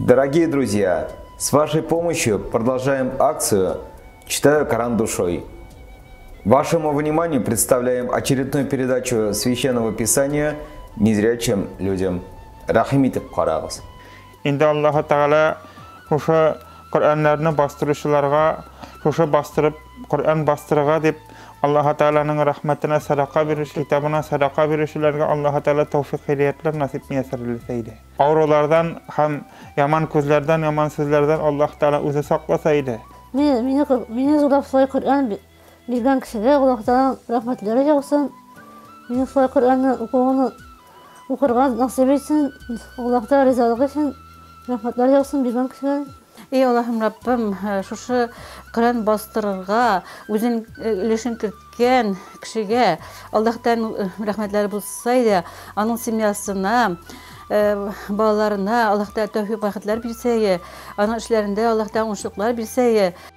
Дорогие друзья, с вашей помощью продолжаем акцию «Читаю Коран душой». Вашему вниманию представляем очередную передачу Священного Писания незрячим людям. Рахим итеп карагыз. Инде Аллаһу Тәгалә шушы Коръәннәрне бастыручыларга, шушы бастырып Коръән бастырырга дип Аллаһу Тәгаләнең рәхмәтенә садака бирүче, китабына садака бирүчеләргә Аллаһу Тәгалә тәүфык хидаятлар насип иясәрлесе иде. Авырулардан һәм яман күзләрдән, яман сүзләрдән Аллаһу Тәгалә үзе сакласа иде. Мине зурап слай Коръән биргән кешегә Аллаһу Тәгалә рәхмәтләре яусын. Мине слай Коръәнне укырга насип итсен. Аллаһу Тәгалә ризалыгы өчен рәхмәтләр яусын биргән кешегә. Ey Allah'ım Rabbim, şuşu Kur'an bastırırga, özün ülüşün kırtken kişiге Allah'tan rahmetleri bulsaydı, onun simyasına, bağlarına Allah'tan tevfik vakitler bilseydi, onun işlerinde Allah'tan unuşluklar bilseydi.